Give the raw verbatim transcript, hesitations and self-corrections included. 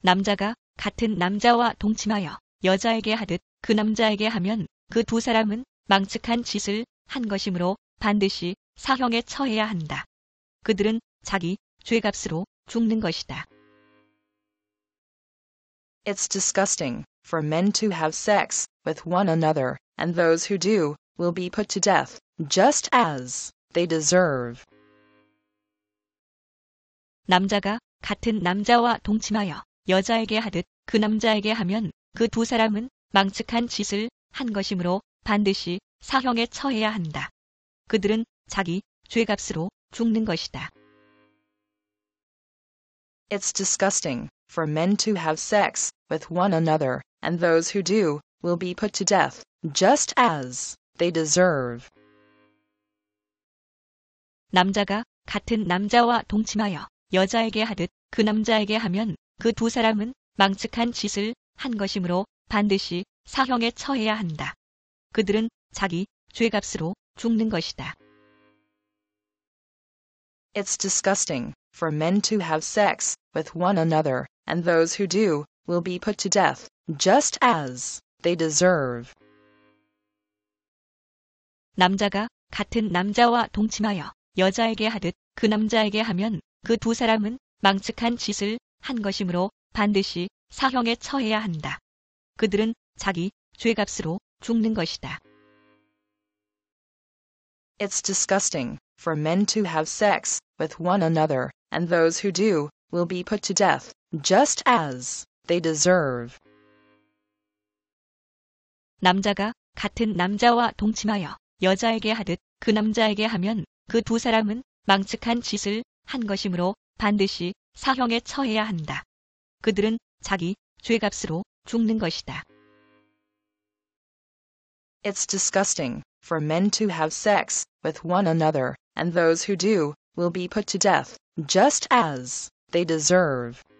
남자가 같은 남자와 동침하여 여자에게 하듯 그 남자에게 하면 그 두 사람은 망측한 짓을 한 것이므로 반드시 사형에 처해야 한다. 그들은 자기 죄값으로 죽는 것이다. It's disgusting for men to have sex with one another, and those who do will be put to death, just as they deserve. 남자가 같은 남자와 동침하여 여자에게 하듯 그 남자에게 하면 그 두 사람은 망측한 짓을 한 것이므로 반드시 사형에 처해야 한다. 그들은 자기 죄값으로 죽는 것이다. It's disgusting for men to have sex with one another, and those who do will be put to death, just as they deserve. 남자가 같은 남자와 동침하여 여자에게 하듯 그 남자에게 하면 그 두 사람은 망측한 짓을 한 것이므로 반드시 사형에 처해야 한다. 그들은 자기 죄값으로 죽는 것이다. It's disgusting for men to have sex with one another, and those who do will be put to death, just as they deserve. 남자가 같은 남자와 동침하여 여자에게 하듯 그 남자에게 하면 그 두 사람은 망측한 짓을 한 것이므로 반드시 사형에 처해야 한다. 그들은 자기 죄값으로 죽는 것이다. It's disgusting for men to have sex with one another, and those who do will be put to death, just as they deserve. 남자가 같은 남자와 동침하여 여자에게 하듯 그 남자에게 하면 그 두 사람은 망측한 짓을 한 것이므로 반드시 사형에 처해야 한다. 그들은 자기 죄값으로 죽는 것이다. It's disgusting for men to have sex with one another, and those who do will be put to death, just as they deserve.